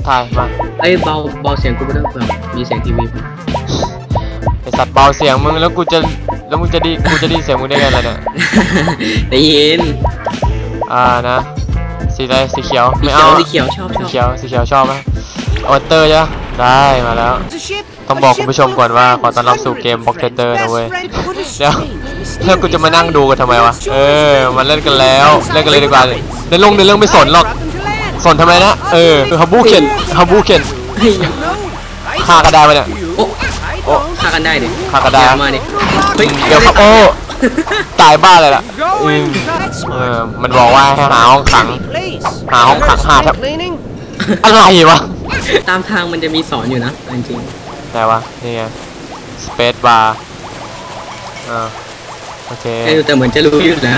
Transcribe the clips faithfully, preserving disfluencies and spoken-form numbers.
ทายมาไอ้เบาเบาเสียงกูไม่ต้องเปล่ามีเสียงทีวีไอสัตว์เบาเสียงมึงแล้วกูจะแล้วมึงจะดีกูจะดีเสียงมึงได้ไงล่ะเนี่ยได้ยินอ่านะสีอะไรสีเขียวไม่เอาสีเขียวชอบสีเขียวสีเขียวชอบไหมออเตอร์จ้ะได้มาแล้วต้องบอกคุณผู้ชมก่อนว่าขอต้อนรับสู่เกมบ็อกเตอร์นะเว้ยเดี๋ยวแล้วกูจะมานั่งดูกันทำไมวะเออมาเล่นกันแล้วเล่นกันเลยดีกว่าในลงในเรื่องไม่สนหรอกสนทำไมนะเออฮับบูเคนฮับบูเคนฆ่ากันได้ไหมเนี่ยโอ้โอ้ฆ่ากันได้ดิฆ่ากันได้มาดิเดี๋ยวครับโอ้ตายบ้าเลยล่ะเออมันบอกว่าให้หาห้องขังหาห้องขังหาครับอะไรวะตามทางมันจะมีสอนอยู่นะจริงๆแต่ว่านี่ไงสเปซบาร์อ่าโอเคแต่เหมือนจะรู้อยู่นะ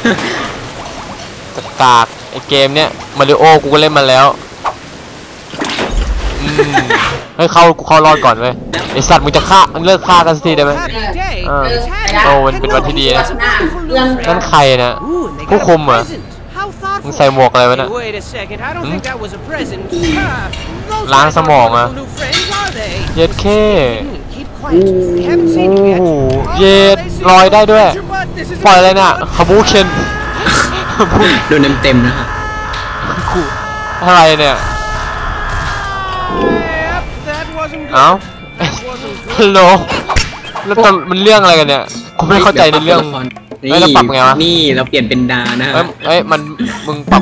กากไอเกมเนี้ยมาริโอกูก็เล่นมาแล้วให้เข้ากูเข้ารอดก่อนเว้ยไอสัตว์มึงจะฆ่ามึงเลิกฆ่ากันสักทีได้ไหมโอ้มันเป็นวันที่ดีนะนั่นใครนะผู้คุมเหรอมึงใส่หมวกอะไรวะเนี่ยล้างสมองอะเย็ดเข้โอ้โหเย็ดลอยได้ด้วยปล่อยอะไรเนี่ยคาบูเคนโดนเต็มๆนะฮะอะไรเนี่ยเอ้าฮัลโหลแล้วตอนมันเรื่องอะไรกันเนี่ยกูไม่เข้าใจในเรื่องไม่เราปรับไงวะนี่เราเปลี่ยนเป็นดานะฮะเอ้ยมันมึงปรับ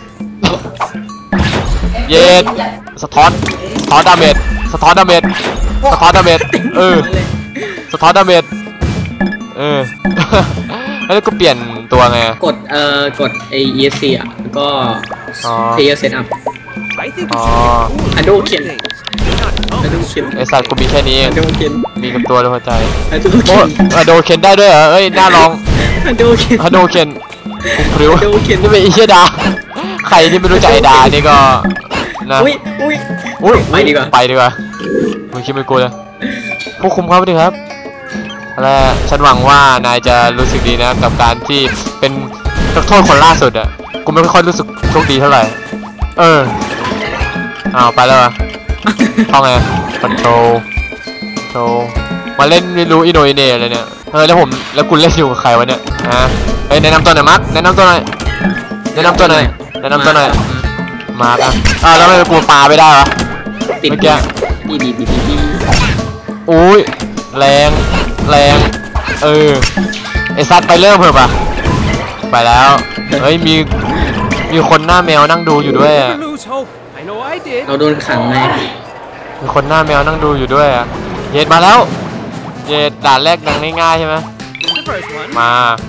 เย็ดสะท้อนสะท้อนดาเมจสะท้อนดาเมจสะท้อนดาเมจเออสะท้อนดาเมจเออแล้วก็เปลี่ยนตัวไงกดเอ่อกดไอ อี เอส ซี อ่ะแล้วก็ player setup อ๋ออะโดเคนอะโดเคนไอสัตว์กูมีแค่นี้อะโดเคนมีกับตัวในหัวใจโอ้อะโดเคนได้ด้วยเหรอเอ้ยน่าลองอะโดเคนอะโดเคนกูพริ้วนี่เป็นอีเชดาใครที่ไม่รู้จักไอดานี่ก็นะอุ้ยอุ้ยอุ้ยไปดีกว่าไปดีกว่ามึงคิดไม่กูเลยผู้คุมครับดีครับอะไรฉันหวังว่านายจะรู้สึกดีนะกับการที่เป็นนักโทษคนล่าสุดอ่ะกูไม่ค่อยรู้สึกโชคดีเท่าไหร่เอออ้าวไปแล้วอ่ะเข้าไงคอนโทรลโทรมาเล่นไม่รู้อินโนอินเน่อะไรเนี่ยเออแล้วผมแล้วคุณเล่นอยู่กับใครวะเนี่ยฮะเฮ้ยแนะนำตัวหน่อยมาร์คแนะนำตัวหน่อยแนะนำตัวหน่อยแนะนำตัวหน่อยมาร์คอ่ะอ้าวแล้วทำไมกูปาไม่ได้วะติดเมื่อกี้ดีดีดีดีอุ้ยแรงแรงเออไอซัดไปเริ่มเพิ่มป่ะไปแล้วเฮ้ยมีมีคนหน้าแมวนั่งดูอยู่ด้วยเราโดนขังไงมีคนหน้าแมวนั่งดูอยู่ด้วยอ่ะเย็ดมาแล้วเย็ดด่านแรกดังง่ายๆใช่ไหมมา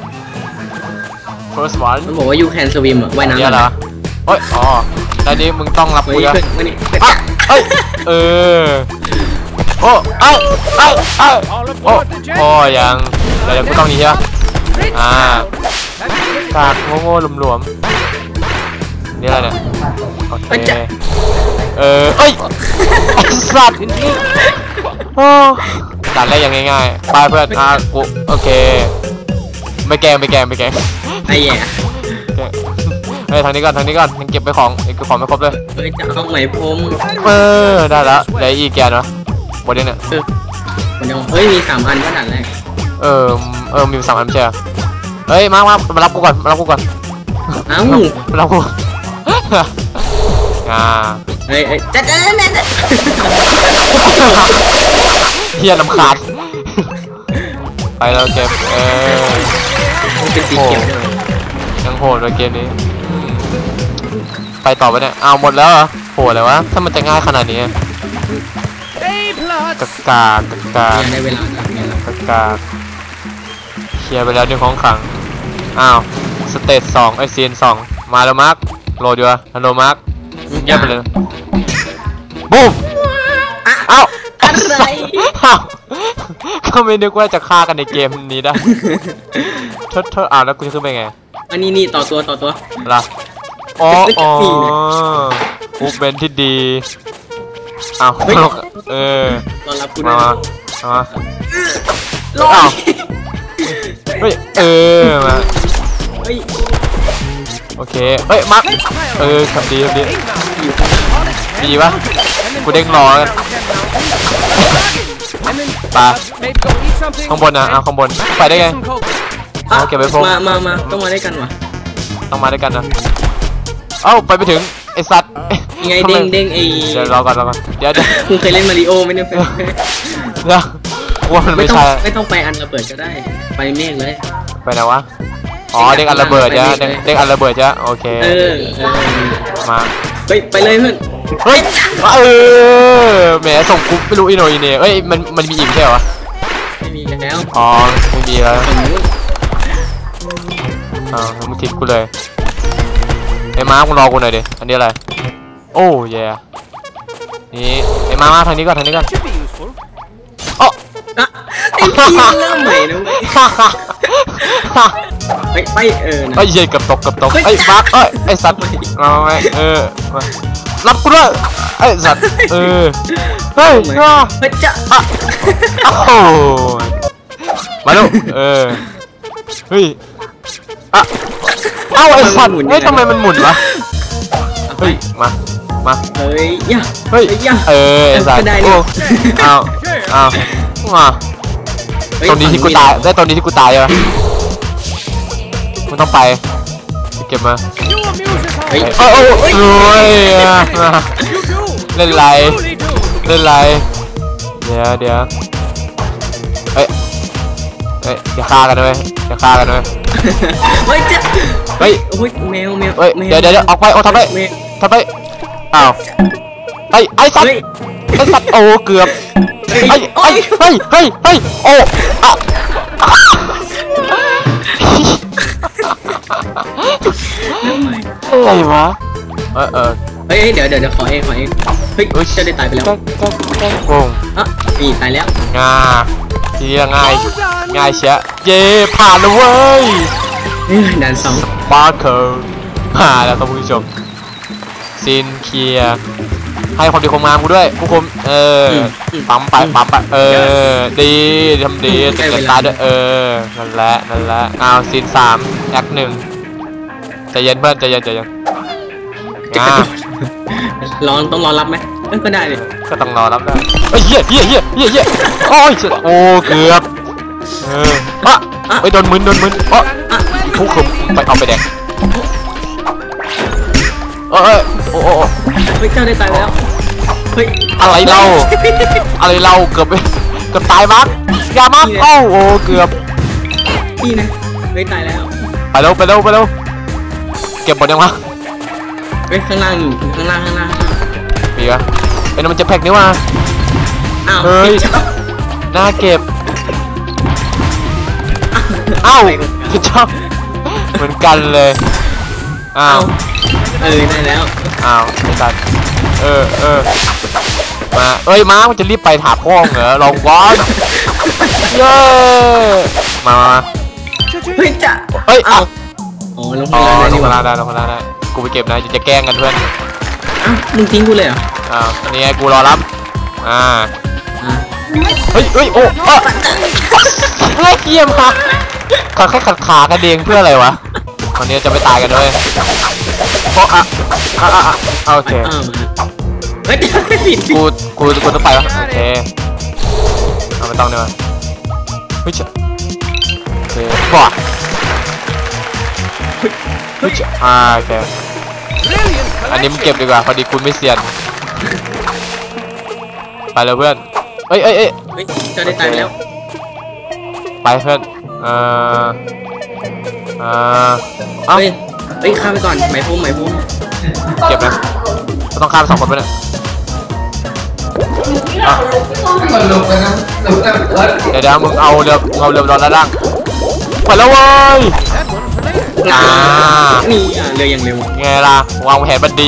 first one มันบอกว่า you can swim อ่ะว่ายน้ำเหรอโอ้ยอ๋อตอนนี้มึงต้องรับกูนะเอ้ยเออโอ้เอ้าเอ้าเอ้าโอ้โอ้ยังเดี๋ยวกูต้องนี้ใช่ปะอ่ากากโง่ๆหลวมๆนี่อะไรเนี่ยโอเคเออเอ้ยไอ้สัตว์โอ้ด่านแรกยังง่ายๆไปเพื่อนอ่ะกูโอเคไม่แกงไม่แกงไม่แกงไอ้แย่เฮ้ยทางนี้ก่อนทางนี้ก่อนยังเก็บไปของเก็บของไม่ครบเลยเฮ้ยจะเอาไหมพรมเออได้แล้วได้อีกแกนวะหมดเนี่ยเออมันยังเฮ้ยมีสามอันก็ด่านแรกเออเออมีสามอันใช่ไหมเฮ้ยมามามารับกูก่อนมารับกูก่อนอ้าวมารับกูอ่าเฮ้ยจัดจัดจัดเฮียน้ำขาดไปแล้วเกมเออเป็นสีเขียวยังโหดเลยเกมนี้ไปต่อไปเนี่ยเอาหมดแล้วเหรอโหดเลยวะถ้ามันจะง่ายขนาดนี้กากากากาในเวลากากาเคลียร์ไปแล้วในของขังอ้าวสเตจสองไอซีนสองมาแล้วมาร์คโหลดอยู่อะฮัลโหลมาร์คเงียบไปเลยบูมอ้าวอะไรก็ไม่นึกว่าจะฆ่ากันในเกมนี้ได้เธอเธออ่านแล้วกูจะขึ้นไปไงอันนี้นี่ต่อตัวต่อตัวล่ะอ๋ออ๋อกูเป็นที่ดีอ้าวเออรอรับกูมามาอ้าวเฮ้ยเออมาเฮ้ยโอเคเฮ้ยมาร์คเออขับดีขับดีมีปะกูเด้งรอกันปะข้างบนนะเอาข้างบนไปได้ไงเอาเก็บไว้พงมามามาต้องมาได้กันวะต้องมาด้วยกันนะเอ้าไปไปถึงไอสัตว์ยังไงเด้งเด้งไอเดี๋ยวรอก่อนรอก่อนเดี๋ยวเดี๋ยวคุณเคยเล่นมาริโอไหมเนี่ยเดี๋ยวว่ามันไม่ไม่ต้องใช่ไม่ต้องไปอันระเบิดก็ได้ไปเมฆเลยไปไหนวะอ๋อเด็กอันระเบิดจ้ะเด็กเด็กอันระเบิดจ้ะโอเคเออเออมาไปไปเลยเพื่อนเฮ้ยเออแหมส่งกูไม่รู้อีโนอีเน่เอ้ยมันมันมีอีกใช่เหรอไม่มีกันแล้วอ๋อไม่มีแล้วฝั่งนู้นอ่ามึงทิ้งกูเลยไอ้ม้ามึงรอกูหน่อยดิอันนี้อะไรโอ้ยนี่ไอ้ม้ามาทางนี้ก่อนทางนี้ก่อนโอ้อ่ะไอ้ทีมเริ่มใหม่นะเว้ยไปไปเออนะไอ้เหี้ยเกับตกเกับตกไอ้มาร์คเอ้ยไอ้สัตว์มาไหมเออมารับกูด้วยไอ้สัตว์เออเฮ้ยอ่ะเฮ้ยจะอ่ะโอ้ยมาลูกเออเฮ้ยอ่ะเอ้าไอ้สัตว์เฮ้ยทำไมมันหมุนวะเฮ้ยมามาเฮ้ยย่าเฮ้ยย่าเออไอ้สัตว์โอ้เอาเอามาตรงนี้ที่กูตายได้ตรงนี้ที่กูตายเหรอมึงต้องไปเก็บมาเฮ้ยโอ้โอ้โอ้ยเล่นไรเล่นไรเดี๋ยวเดี๋ยวเฮ้ยเฮ้ยอย่าฆ่ากันเลยอย่าฆ่ากันเลยเฮ้ยจะเฮ้ยโอ้ยแมวแมวเฮ้ยเดี๋ยวเดี๋ยวออกไปโอ้ทำไมแมวทำไมอ้าวไอ้ไอ้สัตว์เฮ้ยไอ้สัตว์โอ้เกือบไอ้ไอ้เฮ้ยเฮ้ยเฮ้ยโอ้อะอะไรวะเออเออเฮ้ยเดี๋ยวเดี๋ยวเดี๋ยวขอเองขอเองเฮ้ยจะได้ตายไปแล้วแก๊งแก๊งแก๊งโกงอ่ะนี่ตายแล้วงาทีนี้ง่ายง่ายเชียเย่ผ่านแล้วเว้ยเฮ้ยด่านสองบาร์เคิลผ่านแล้วท่านผู้ชมซินเคลียร์ให้ความดีคงมากูด้วยผู้คุมเออปั๊มไปปั๊มไปเออดีทำดีติดกันตาด้วยเออนั่นแหละนั่นแหละอ้าวซินสามแอคหนึ่งใจเย็นเพื่อนใจเย็นใจเย็นงารอต้องรอรับไหมเออก็ได้เลยก็ต้องรอรับได้เฮ้ยเหี้ยเหี้ยเหี้ยเหี้ยเหี้ยโอ้ยโอ้เกือบเอออะไปโดนมึนโดนมึนอ๋ออ่ะผู้คุมไปเอาไปแดกเอ้ยโอ้โอ้เฮ้ยเจ้าได้ตายไปแล้วเฮ้ยอะไรเล่าอะไรเล่าเกือบเกือบตายมั้งอย่ามั้งโอ้โอ้เกือบนี่นะเฮ้ยตายแล้วไปเร็วไปเร็วไปเร็วเก็บหมดยังวะเฮ้ยข้างล่างข้างล่างข้างล่างมีปะไอ้นั่นมันจะแพ็กนี่วะอ้าวเฮ้ยน่าเก็บอ้าวคือชอบเหมือนกันเลยอ้าอ้าว วเออได้แล้วอ้าวไอ้สัตว์เออเออมาเอ้ยม้ามันจะรีบไปถาพ่องเหรอลองก่อนเย้มามาเฮ้ยจะเฮ้ยอ้าอ้าว วอ๋อลงอ๋พอลังได้ลนี่งหมาว่าได้ลงมาได้กูไปเก็บนะจะแกล้งกันเพื่อนอ้าวมึงทิ้งกูเลยเหรออ้าวนี่ไงกูรอรับอ่าอ่ะเฮ้ยเฮ้ยโอ้เออเฮ้ยเยี่ยมค่ะเขาแค่ขัดขากันเองเพื่ออะไรวะคนนี้จะไม่ตายกันด้วยเพราะอ่ะอ่ะอ่ะอ่ะโอเคอ้าวเฮ้ยผิดกูกูกูต้องไปวะโอเคเอาไม่ต้องเนี่ยวะเฮ้ยเจ้าโอเคบอดเฮ้ยเจ้าอ่าโอเคอันนี้มึงเก็บดีกว่าพอดีคุณไม่เซียนไปเลยเพื่อนเอ้ยเอ้ยเอ้ยเฮ้ยเจ้าได้ตายไปแล้วไปเพื่อนเอ่อเอ่อเอ้าเฮ้ยเฮ้ยข้ามไปก่อนไหมพุ่มไหมพุ่มเก็บนะก็ต้องฆ่าสองคนไปเนี่ยอ่ะเดี๋ยวเดี๋ยวมึงเอาเรือเอาเรือดอนแล้วล่างไปแล้วเว้ยอ่านี่อ่ะเรือยังเร็วไงล่ะวางแผนบันดี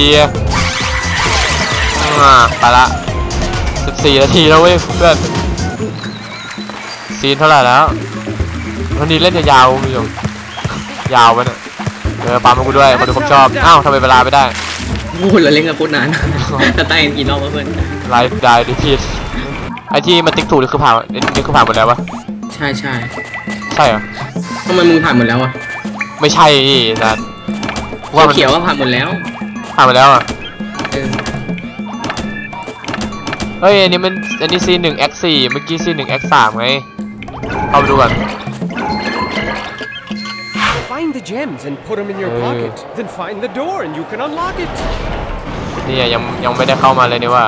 อ่าไปละสิบสี่นาทีแล้วเว้ยเพื่อนซีนเท่าไหร่แล้ววันนี้เล่นยาวๆคุณผู้ชมยาวไปเนี่ยเออปาล์มมากูด้วยคนที่ผมชอบอ้าวทำไมเวลาไม่ได้โอ้โหเราเล่นกันโคตรนานจะตายกันกี่รอบวะเพื่อนไลฟ์ได้ดิพีทไอที่มันติ๊กถูกนี่คือผ่านนี่คือผ่านหมดแล้ววะใช่ใช่ใช่เหรอทำไมมึงผ่านหมดแล้วอ่ะไม่ใช่สัตว์ว่ามันเขียวว่าผ่านหมดแล้วผ่านหมดแล้วอ่ะเออเฮ้ยอันนี้มันอันนี้ ซี หนึ่ง แอค สี่ เมื่อกี้ ซี หนึ่ง แอค สาม ไงเข้าไปดูก่อน Find the gems and put them in your pocket. Then find the door and you can unlock it. นี่ยังยังไม่ได้เข้ามาเลยนี่ว่า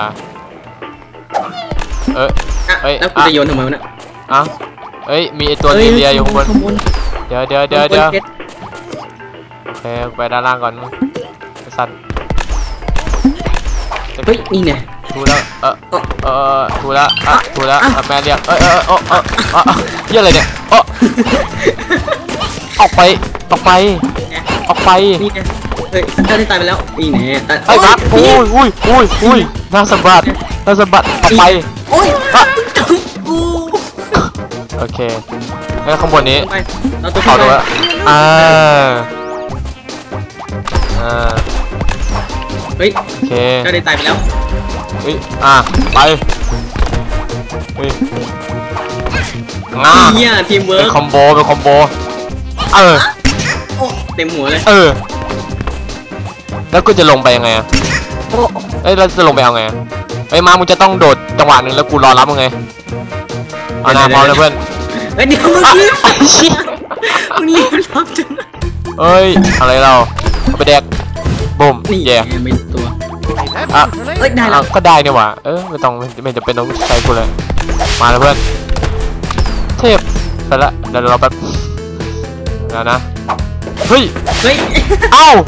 เออเฮ้ยแล้วกูจะโยนทำไมวะเนี่ยอ่ะเฮ้ยมีไอตัวเลียอยู่ข้างบนเดี๋ยวเดี๋ยวเดี๋ยวเดี๋ยวโอเคไปด้านล่างก่อนสัตว์เฮ้ยนี่ไงถูแล้วเออเออถูแล้วอ่ะถูแล้วแม่เรียกเออเออเออเออเออเยี่ยอะไรเนี่ยเออออกไปออกไปออกไปนี่ไงเฮ้ยตาได้ตายไปแล้วนี่แน่ตาไอ้รักอุ้ยอุ้ยอุ้ยอุ้ยน่าสะบัดน่าสะบัดออกไปโอ้ยกูโอเคแล้วข้างบนนี้ไปเราตัวเอาไปตัวอ่าอ่าเฮ้ยโอเคตาได้ตายไปแล้วเฮ้ยอ่ะไปเฮ้ยงาเนี่ยทีมเวิเป็ร์นกคอมโบเป็นคอมโบเออโอ้เต็มหัวเลยเออแล้วกูจะลงไปยังไงอะเอ้ยเราจะลงไปเอาไงอะเอ้ยมามึงจะต้องโดดจังหวะหนึ่งแล้วกูรอรับมึงไงเอาหน้าพร้อมเลยเพื่อนเฮ้ยเดี๋ยวเมื่อกี้มึงรีบรับจังเอ้ยอะไรเราเอาไปแดกบุ่มนี่แย่ไม่ตัวอ่ะเฮ้ยได้แล้วก็ได้เนี่ยว่ะเออไม่ต้องไม่ไม่จำเป็นต้องใช้กูเลยมาแล้วเพื่อนเทพไปละเดี๋ยวเราแป๊บนะนะเฮ้ยเฮ้ยเอ้าก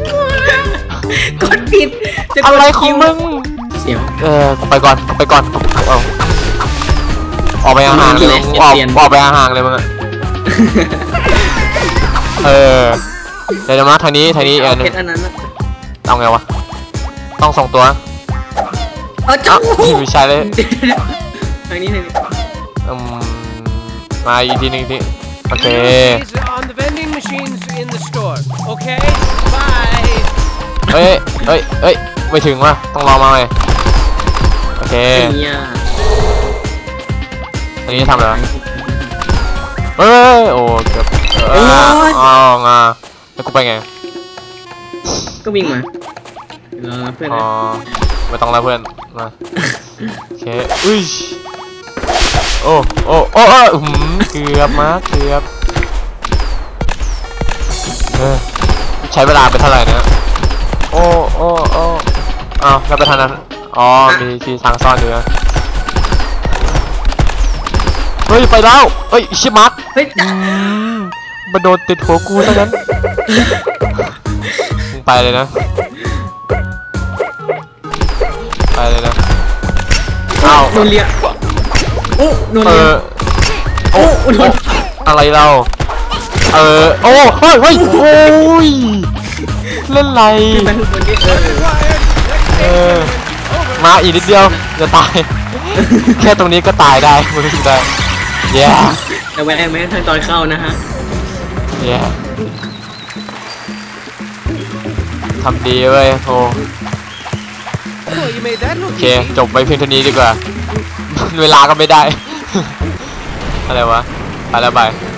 ดผิดจะกดอะไรขอคิงวมึงเสียวเออไปก่อนไปก่อนเอาออกไปห่างๆเลยมึงออกออกไปห่างๆเลยมึงอะเออเดี๋ยวมาทางนี้ทางนี้เออเพชรอันนั้นนะเอาไงวะต้องส่งตัวเออจ้าไม่ใช่เลยทางนี้ทางนี้อืมมาอีกทีหนึงทีโอเค Please, on the vending machines in the store. Okay. Bye. เอ้ยเอ้ยเอ้ยไม่ถึงว่ะต้องรอมาใหม่โอเคเนี่ยอันนี้ทำอะไรวะเอ้ยโอ้เกือบเอออ๋องาแล้วกูไปไงก็วิ่งมาเออเพื่อนอ๋อไม่ต้องแล้วเพื่อนมาโอเคอุ้ยโอ้โอ้โอ้เออหืมเกือบมากเกือบเออใช้เวลาไปเท่าไหร่เนี่ยโอ้โอ้โอ้อ้าวแล้วไปทางนั้นอ๋อมีที่ทางซ่อนอยู่นะเฮ้ยไปแล้วเฮ้ยชิมักเฮ้ยอืมมาโดนติดหัวกูเท่านั้นมึงไปเลยนะไปเลยนะอ้าวโดนเลียโอ้โดนเอเลียอโอ้โอ้โดนอะไรเราเออโอ้เฮ้ยเฮ้ยโอ้ยเล่นไรขึ้นไปข้างบนดิเออเออมาอีกนิดเดียวจะตาย แค่ตรงนี้ก็ตายได้มึงรู้สึกได้แย่แต่แวะแม้ทางตอนเข้านะฮะแย่ทำดีเว้ยโอ้ Well, you made that โอ look เค easy. จบไปเพียงเท่านี้ดีกว่า เวลาก็ไม่ได้ อะไรวะ ไปแล้วไป